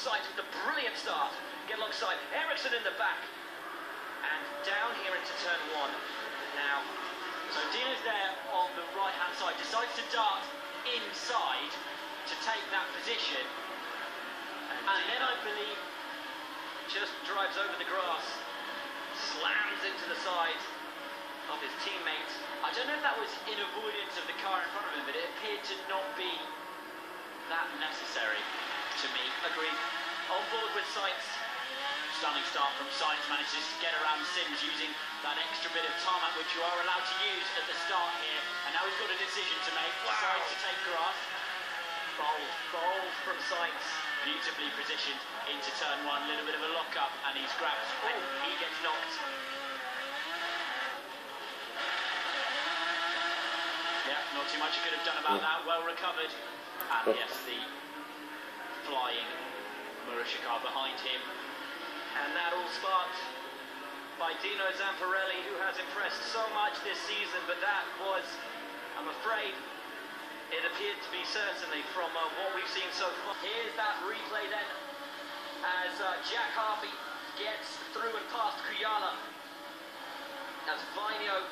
Sainz with the brilliant start. Get alongside Ericsson in the back. And down here into turn 1. Now, so Dino's there on the right-hand side, decides to dart inside to take that position. And then I believe just drives over the grass, slams into the side of his teammates. I don't know if that was in avoidance of the car in front of him, but it appeared to not be that necessary to me. Agreed. On board with Sainz. Stunning start from Sainz, manages to get around Sims using that extra bit of tarmac which you are allowed to use at the start here. And now he's got a decision to make. Decides to take grass. Bold from Sainz. Beautifully positioned into turn 1. A little bit of a lock-up and he's grabbed and he gets knocked. Yeah, not too much he could have done about that. Well recovered. And yes, the flying Marussia car behind him. And that all sparked by Dino Zamparelli, who has impressed so much this season, but that was, I'm afraid, it appeared to be certainly from what we've seen so far. Here's that replay then, as Jack Harvey gets through and past Kuyala, as Vinio